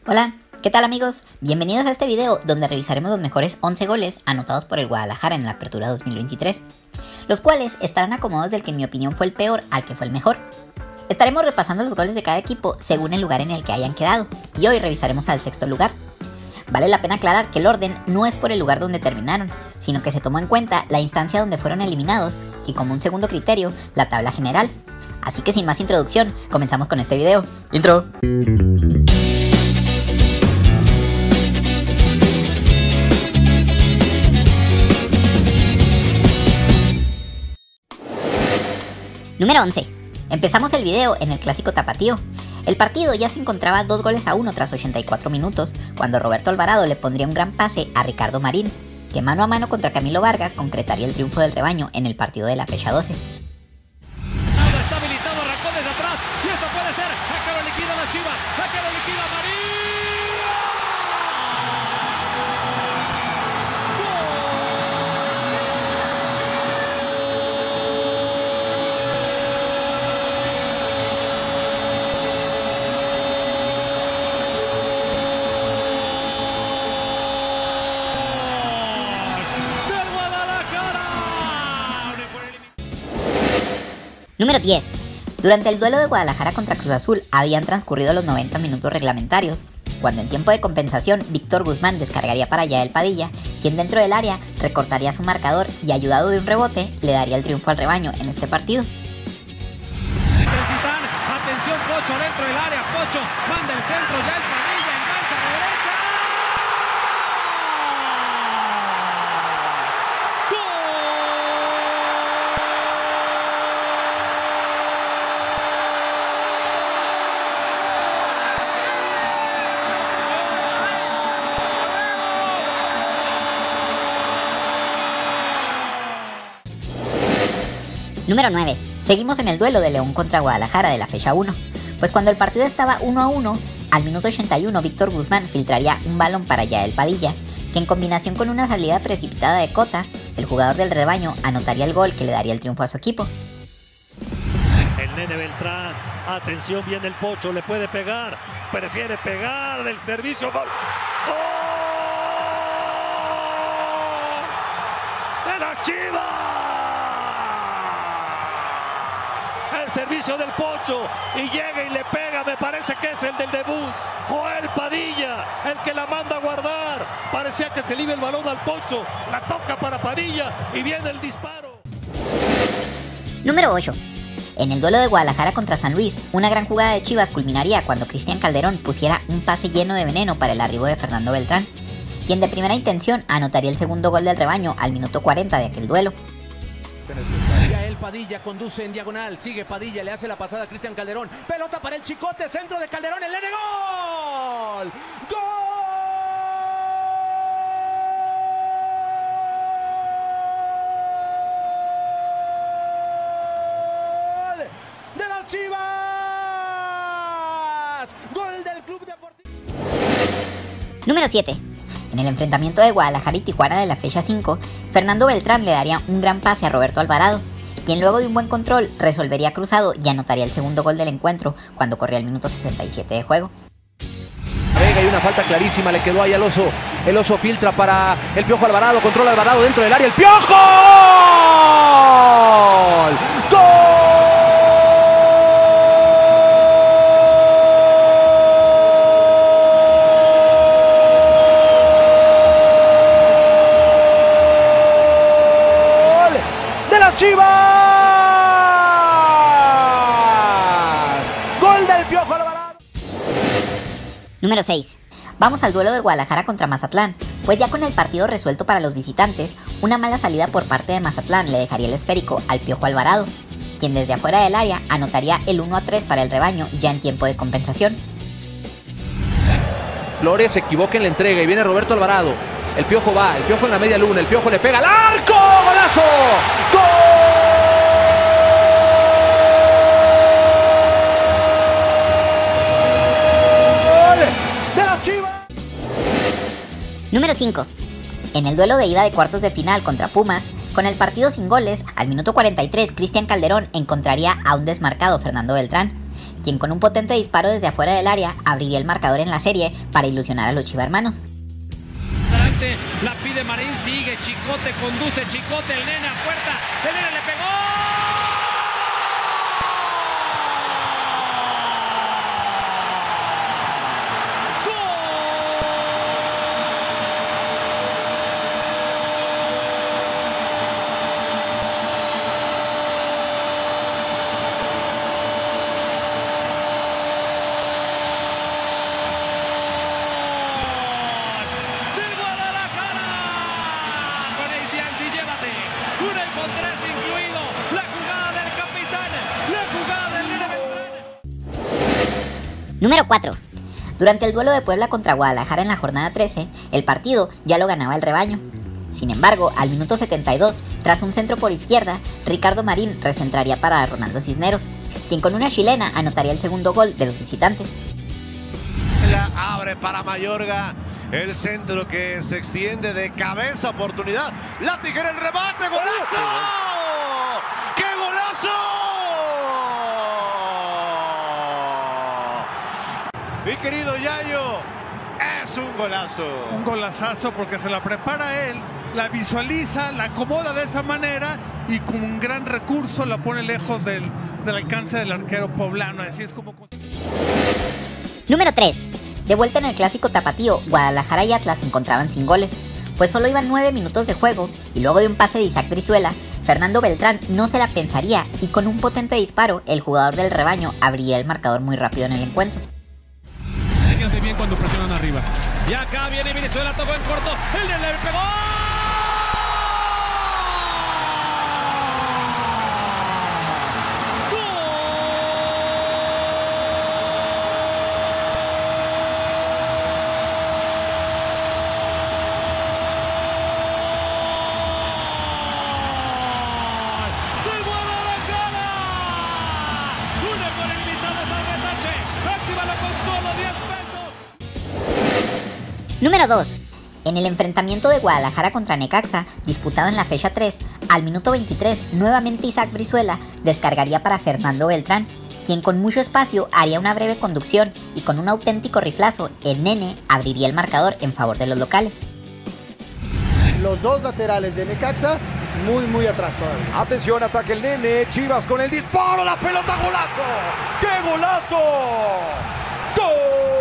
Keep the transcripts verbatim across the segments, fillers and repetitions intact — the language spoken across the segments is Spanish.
Hola, ¿qué tal amigos? Bienvenidos a este video donde revisaremos los mejores once goles anotados por el Guadalajara en la Apertura dos mil veintitrés, los cuales estarán acomodados del que en mi opinión fue el peor al que fue el mejor. Estaremos repasando los goles de cada equipo según el lugar en el que hayan quedado, y hoy revisaremos al sexto lugar. Vale la pena aclarar que el orden no es por el lugar donde terminaron, sino que se tomó en cuenta la instancia donde fueron eliminados y como un segundo criterio, la tabla general. Así que sin más introducción, comenzamos con este video. ¡Intro! Número once. Empezamos el video en el clásico tapatío. El partido ya se encontraba dos goles a uno tras ochenta y cuatro minutos, cuando Roberto Alvarado le pondría un gran pase a Ricardo Marín, que mano a mano contra Camilo Vargas concretaría el triunfo del rebaño en el partido de la fecha doce. Está habilitado, arrancó desde atrás, y esto puede ser, a que lo liquida las Chivas, a que lo liquida Marín. Número diez. Durante el duelo de Guadalajara contra Cruz Azul habían transcurrido los noventa minutos reglamentarios, cuando en tiempo de compensación Víctor Guzmán descargaría para Yael Padilla, quien dentro del área recortaría su marcador y ayudado de un rebote le daría el triunfo al rebaño en este partido. Necesitan, atención Pocho dentro del área, Pocho manda el centro, Yael Padilla engancha de derecha. Número nueve. Seguimos en el duelo de León contra Guadalajara de la fecha uno, pues cuando el partido estaba uno a uno, al minuto ochenta y uno Víctor Guzmán filtraría un balón para Yael Padilla, que en combinación con una salida precipitada de Cota, el jugador del rebaño anotaría el gol que le daría el triunfo a su equipo. El Nene Beltrán, atención, viene el Pocho, le puede pegar, prefiere pegar el servicio, gol. ¡Gol! ¡De la Chivas! El servicio del Pocho y llega y le pega, me parece que es el del debut, Joel Padilla, el que la manda a guardar, parecía que se le iba el balón al Pocho, la toca para Padilla y viene el disparo. Número ocho. En el duelo de Guadalajara contra San Luis, una gran jugada de Chivas culminaría cuando Cristian Calderón pusiera un pase lleno de veneno para el arribo de Fernando Beltrán, quien de primera intención anotaría el segundo gol del rebaño al minuto cuarenta de aquel duelo. Yael Padilla conduce en diagonal, sigue Padilla, le hace la pasada a Cristian Calderón, pelota para el Chicote, centro de Calderón, el Nene, ¡gol! ¡Gol! ¡De las Chivas! ¡Gol del Club Deportivo! Número siete. En el enfrentamiento de Guadalajara y Tijuana de la fecha cinco, Fernando Beltrán le daría un gran pase a Roberto Alvarado, quien luego de un buen control resolvería cruzado y anotaría el segundo gol del encuentro cuando corría el minuto sesenta y siete de juego. Vega y una falta clarísima le quedó ahí al Oso. El Oso filtra para el Piojo Alvarado, controla Alvarado dentro del área, ¡el Piojo! ¡Gol! ¡Chivas! ¡Gol del Piojo Alvarado! Número seis. Vamos al duelo de Guadalajara contra Mazatlán, pues ya con el partido resuelto para los visitantes, una mala salida por parte de Mazatlán le dejaría el esférico al Piojo Alvarado, quien desde afuera del área anotaría el uno a tres para el rebaño ya en tiempo de compensación. Flores se equivoca en la entrega y viene Roberto Alvarado. El Piojo va, el Piojo en la media luna, el Piojo le pega al arco, ¡golazo! ¡Gol! ¡De las Chivas! Número cinco. En el duelo de ida de cuartos de final contra Pumas, Con el partido sin goles, al minuto cuarenta y tres, Cristian Calderón encontraría a un desmarcado Fernando Beltrán, quien con un potente disparo desde afuera del área abriría el marcador en la serie para ilusionar a los Chiva hermanos. La pide Marín, sigue Chicote, conduce Chicote, el nene a puerta, el nene le pegó. Número cuatro. Durante el duelo de Puebla contra Guadalajara en la jornada trece, el partido ya lo ganaba el rebaño. Sin embargo, al minuto setenta y dos, tras un centro por izquierda, Ricardo Marín recentraría para Ronaldo Cisneros, quien con una chilena anotaría el segundo gol de los visitantes. La abre para Mayorga, el centro que se extiende de cabeza, oportunidad, la tijera, el remate, ¡golazo! ¡Qué golazo! Mi querido Yayo, es un golazo. Un golazazo porque se la prepara él, la visualiza, la acomoda de esa manera y con un gran recurso la pone lejos del, del alcance del arquero poblano. Así es como... Número tres. De vuelta en el clásico tapatío, Guadalajara y Atlas se encontraban sin goles, pues solo iban nueve minutos de juego y luego de un pase de Isaac Brizuela, Fernando Beltrán no se la pensaría y con un potente disparo, el jugador del rebaño abriría el marcador muy rápido en el encuentro. Hace bien cuando presionan arriba. Y acá viene Brizuela, tocó en corto. El de le pegó. Número dos. En el enfrentamiento de Guadalajara contra Necaxa, disputado en la fecha tres, al minuto veintitrés, nuevamente Isaac Brizuela descargaría para Fernando Beltrán, quien con mucho espacio haría una breve conducción y con un auténtico riflazo, el nene abriría el marcador en favor de los locales. Los dos laterales de Necaxa muy muy atrás todavía. Atención, ataque el nene, Chivas con el disparo, la pelota, golazo. ¡Qué golazo! ¡Gol!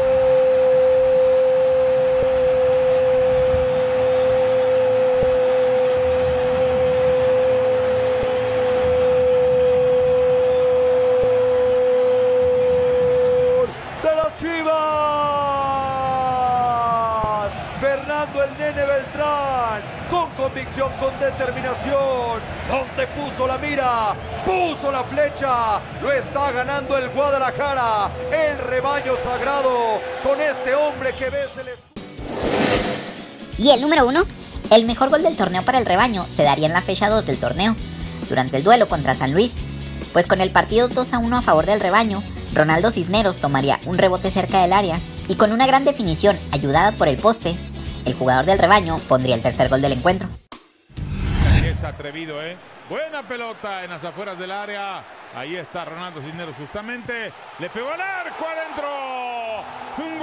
Fernando el nene Beltrán, con convicción, con determinación, donde puso la mira, puso la flecha, lo está ganando el Guadalajara, el rebaño sagrado, con este hombre que ves el escudo. Y el número uno, el mejor gol del torneo para el rebaño se daría en la fecha dos del torneo, durante el duelo contra San Luis, pues con el partido dos a uno a favor del rebaño, Ronaldo Cisneros tomaría un rebote cerca del área y con una gran definición ayudada por el poste, el jugador del rebaño pondría el tercer gol del encuentro. Es atrevido, ¿eh? Buena pelota en las afueras del área. Ahí está Ronaldo Cisneros justamente. Le pegó al arco adentro. Un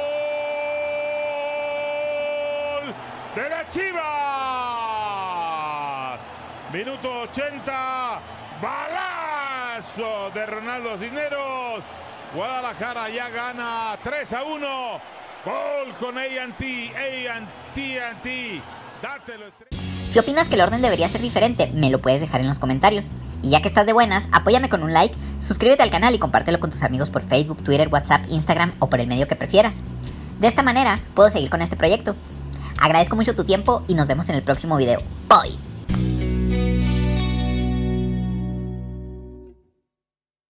gol de la Chivas. Minuto ochenta. Balazo de Ronaldo Cisneros. Guadalajara ya gana tres a uno. Gol con A and T, A and T, A and T. Dátelo. Si opinas que el orden debería ser diferente, me lo puedes dejar en los comentarios. Y ya que estás de buenas, apóyame con un like, suscríbete al canal y compártelo con tus amigos por Facebook, Twitter, WhatsApp, Instagram o por el medio que prefieras. De esta manera, puedo seguir con este proyecto. Agradezco mucho tu tiempo y nos vemos en el próximo video. Bye.